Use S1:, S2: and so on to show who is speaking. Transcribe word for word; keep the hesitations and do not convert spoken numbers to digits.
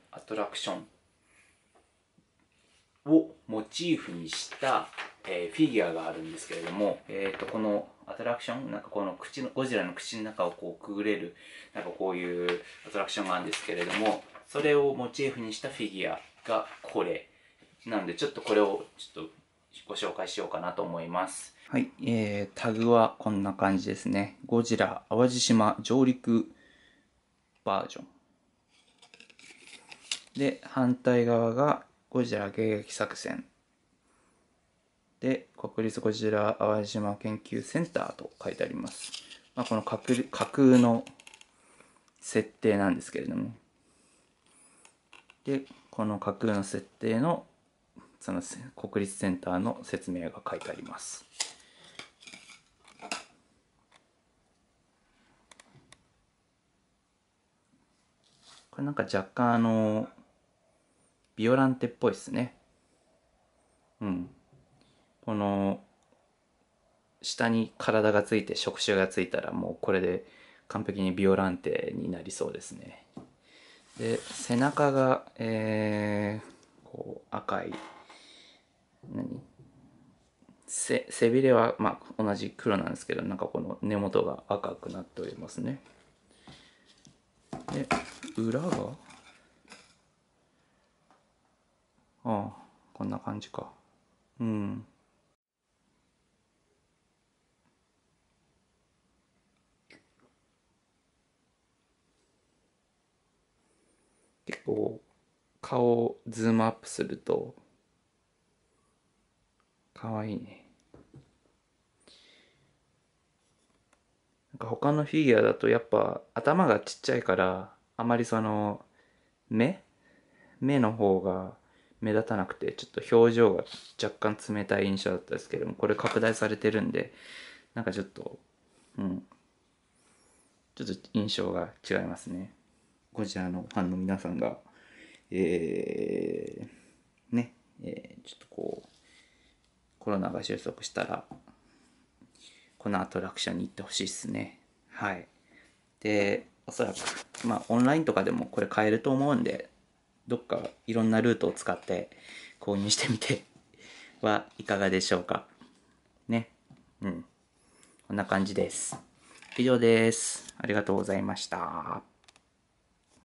S1: アトラクションをモチーフにした、えー、フィギュアがあるんですけれども、えー、とこのアトラクション、なんかこの口のゴジラの口の中をこうくぐれるなんかこういうアトラクションがあるんですけれども、それをモチーフにしたフィギュアがこれなので、ちょっとこれをちょっとご紹介しようかなと思います。はい、えー、タグはこんな感じですね。ゴジラ淡路島上陸バージョンで、反対側がゴジラ迎撃作戦で、国立ゴジラ淡路島研究センターと書いてあります。まあ、この架空架空の設定なんですけれども、でこの架空の設定のその国立センターの説明が書いてあります。これなんか若干あのビオランテっぽいですね。うん。この下に体がついて触手がついたらもうこれで完璧にビオランテになりそうですね。で背中が、えー、こう赤い何背背びれはまあ同じ黒なんですけど、なんかこの根元が赤くなっておりますね。で裏がああこんな感じか。うん。結構顔をズームアップするとかわいいね。なんか他のフィギュアだとやっぱ頭がちっちゃいからあまりその目目の方が目立たなくて、ちょっと表情が若干冷たい印象だったですけども、これ拡大されてるんでなんかちょっとうんちょっと印象が違いますね。ゴジラのファンの皆さんがえー、ね、えー、ちょっとこうコロナが収束したらこのアトラクションに行ってほしいですね。はい。でおそらくまあオンラインとかでもこれ買えると思うんで、どっかいろんなルートを使って購入してみてはいかがでしょうかね。うん、こんな感じです。以上です。ありがとうございました。